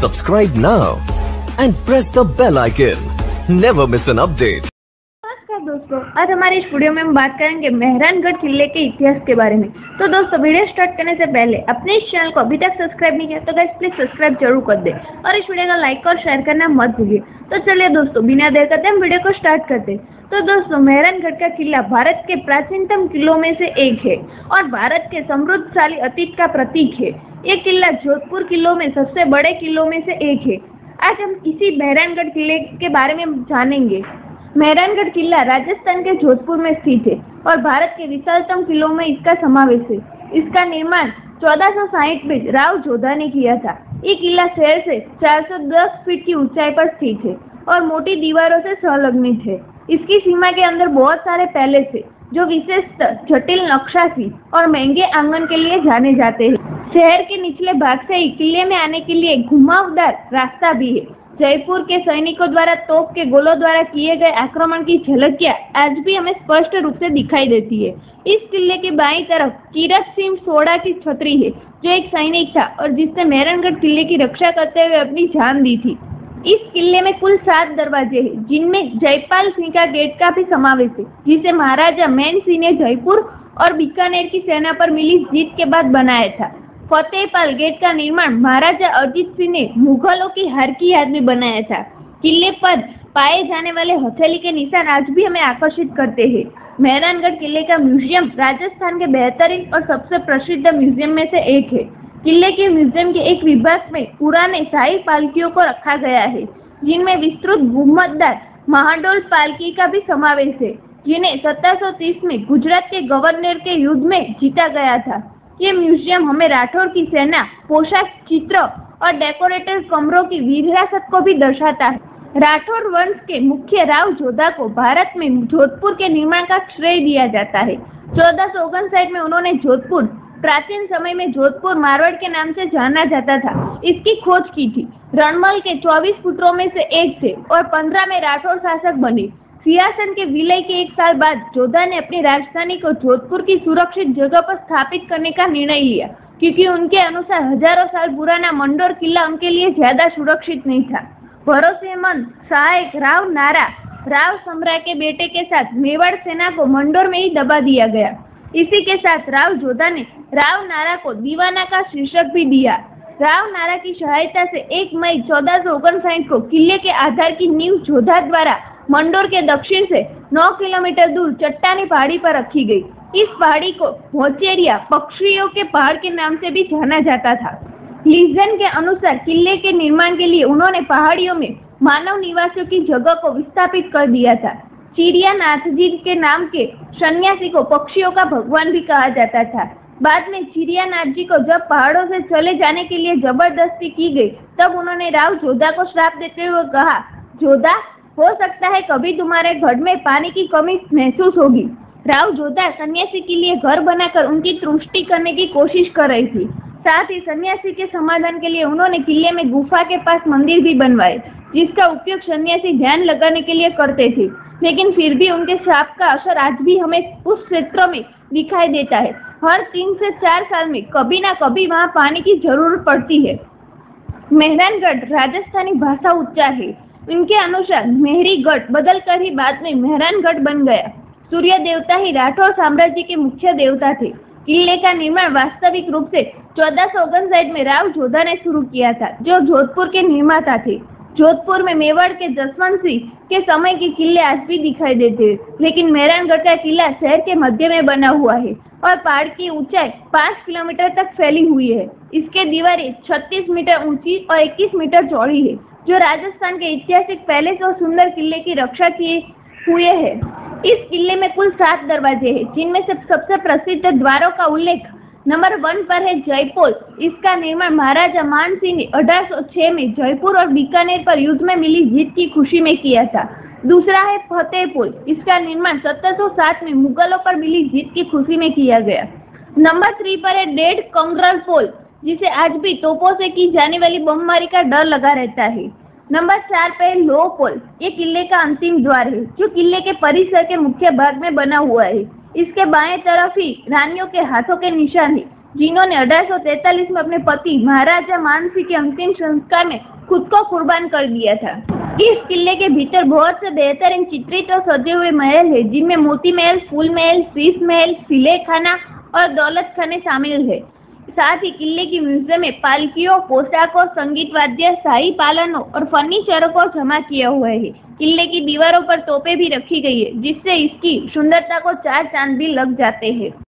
Subscribe now and press the bell icon. Never miss an update. नमस्कार दोस्तों, आज हमारे इस वीडियो में हम बात करेंगे मेहरानगढ़ किले के इतिहास के बारे में। तो दोस्तों, वीडियो स्टार्ट करने से पहले अपने इस चैनल को अभी तक सब्सक्राइब नहीं किया तो गाइस प्लीज सब्सक्राइब जरूर कर दे और इस वीडियो को लाइक और शेयर करना मत भूलिए। तो चलिए दोस्तों, बिना देर करते हम वीडियो को स्टार्ट करते हैं। तो दोस्तों, मेहरानगढ़ का किला भारत के प्राचीनतम किलों में से एक है और भारत के समृद्धशाली अतीत का प्रतीक है। ये किला जोधपुर किलों में सबसे बड़े किलों में से एक है। आज हम इसी मेहरानगढ़ किले के बारे में जानेंगे। मेहरानगढ़ किला राजस्थान के जोधपुर में स्थित है और भारत के विशालतम किलों में इसका समावेश है। इसका निर्माण 1460 में राव जोधा ने किया था। ये किला शहर से 410 फीट की ऊंचाई पर स्थित है और मोटी दीवारों से संलग्नित है। इसकी सीमा के अंदर बहुत सारे पैलेस है जो विशेषतः जटिल नक्काशी और महंगे आंगन के लिए जाने जाते हैं। शहर के निचले भाग से किले में आने के लिए घुमावदार रास्ता भी है। जयपुर के सैनिकों द्वारा तोप के गोलों द्वारा किए गए आक्रमण की झलकियां आज भी हमें स्पष्ट रूप से दिखाई देती है। इस किले के बाईं तरफ कीरत सिंह सोडा की छतरी है, जो एक सैनिक था और जिसने मेहरानगढ़ किले की रक्षा करते हुए अपनी जान दी थी। इस किले में कुल 7 दरवाजे हैं, जिनमें जयपाल सिंह का गेट का भी समावेश है, जिसे महाराजा मैन सिंह ने जयपुर और बीकानेर की सेना पर मिली जीत के बाद बनाया था। फतेहपाल गेट का निर्माण महाराजा अजीत सिंह ने मुगलों की हार की याद में बनाया था। किले पर पाए जाने वाले हथेली के निशान आज भी हमें आकर्षित करते हैं। मेहरानगढ़ किले का म्यूजियम राजस्थान के बेहतरीन और सबसे प्रसिद्ध म्यूजियम में से एक है। किले के म्यूजियम के एक विभाग में पुराने शाही पालकियों को रखा गया है, जिनमें विस्तृत घुमतदार महाडोल पालकी का भी समावेश है, जिन्हें 1730 में गुजरात के गवर्नर के युद्ध में जीता गया था। ये म्यूजियम हमें राठौर की सेना, पोशाक, चित्र और डेकोरेटिव कमरों की विरासत को भी दर्शाता है। राठौर वंश के मुख्य राव जोधा को भारत में जोधपुर के निर्माण का श्रेय दिया जाता है। 1459 में उन्होंने जोधपुर, प्राचीन समय में जोधपुर मारवाड़ के नाम से जाना जाता था, इसकी खोज की थी। रणमल के 24 पुत्रों में से एक थे और 15 में राठौर शासक बने। सिंहासन के विलय के एक साल बाद जोधा ने अपनी राजधानी को जोधपुर की सुरक्षित जगह पर स्थापित करने का निर्णय लिया, क्योंकि उनके अनुसार हजारों साल पुराना मंडोर किला उनके लिए ज्यादा सुरक्षित नहीं था। भरोसेमंद सहायक राव नारा, राव सम्राट के बेटे के साथ मेवाड़ सेना को मंडोर में ही दबा दिया गया। इसी के साथ राव जोधा ने राव नारा को दीवाना का शीर्षक भी दिया। राव नारा की सहायता से 1 मई 1459 को किले के आधार की नींव जोधा द्वारा मंडोर के दक्षिण से 9 किलोमीटर दूर चट्टानी पहाड़ी पर रखी गई। इस पहाड़ी को मोचेरिया पक्षियों के पहाड़ के नाम से भी जाना जाता था। लीजन के अनुसार किले के निर्माण के लिए उन्होंने पहाड़ियों में मानव निवासियों की जगह को विस्थापित कर दिया था। चिड़ियानाथ जी के नाम के सन्यासी को पक्षियों का भगवान भी कहा जाता था। बाद में चिड़ियानाथ जी को जब पहाड़ों से चले जाने के लिए जबरदस्ती की गई, तब उन्होंने राव जोधा को श्राप देते हुए कहा, जोधा, हो सकता है कभी तुम्हारे घर में पानी की कमी महसूस होगी। राव जोधा सन्यासी के लिए घर बनाकर उनकी तुष्टि करने की कोशिश कर रही थी। साथ ही सन्यासी के समाधान के लिए उन्होंने किले में गुफा के पास मंदिर भी बनवाए, जिसका उपयोग सन्यासी ध्यान लगाने के लिए करते थे। लेकिन फिर भी उनके श्राप का असर आज भी हमें उस क्षेत्र में दिखाई देता है। हर 3 से 4 साल में कभी ना कभी वहाँ पानी की जरूरत पड़ती है। मेहरानगढ़ राजस्थानी भाषा उच्चार है। इनके अनुसार मेहरीगढ़ बदलकर ही बाद में मेहरानगढ़ बन गया। सूर्य देवता ही राठौर साम्राज्य के मुख्य देवता थे। किले का निर्माण वास्तविक रूप से 1459 में राव जोधा ने शुरू किया था, जो जोधपुर के निर्माता थे। जोधपुर में मेवाड़ के जसवंत सिंह के समय के किले आज भी दिखाई देते हैं, लेकिन मेहरानगढ़ का किला शहर के मध्य में बना हुआ है और पहाड़ की ऊंचाई 5 किलोमीटर तक फैली हुई है। इसके दीवारें 36 मीटर ऊंची और 21 मीटर चौड़ी है, जो राजस्थान के ऐतिहासिक पैलेस और सुंदर किले की रक्षा किए हुए है। इस किले में कुल 7 दरवाजे हैं, जिनमें से सबसे प्रसिद्ध द्वारों का उल्लेख नंबर 1 पर है जयपोल। इसका निर्माण महाराजा मान सिंह ने 1806 में जयपुर और बीकानेर पर युद्ध में मिली जीत की खुशी में किया था। दूसरा है फतेहपोल। इसका निर्माण 1707 में मुगलों पर मिली जीत की खुशी में किया गया। नंबर 3 पर है डेढ़ कंगरल पोल, जिसे आज भी तोपों से की जाने वाली बमबारी का डर लगा रहता है। नंबर 4 पे लो पोल, ये किले का अंतिम द्वार है, जो किले के परिसर के मुख्य भाग में बना हुआ है। इसके बाएं तरफ ही रानियों के हाथों के निशान है। जिन्होंने 1843 में अपने पति महाराजा मानसिंह के अंतिम संस्कार में खुद को कुर्बान कर दिया था। इस किले के भीतर बहुत से बेहतरीन चित्रित और सजे हुए महल है, जिनमें मोती महल, फूल महल, शीश महल, सिले खाना और दौलत खाने शामिल है। साथ ही किले की म्यूजियम में पालकियों, पोशाकों, संगीत वाद्य, शाही पालनों और फर्नीचर को जमा किया हुआ है। किले की दीवारों पर तोपें भी रखी गई है, जिससे इसकी सुंदरता को चार चांद भी लग जाते हैं।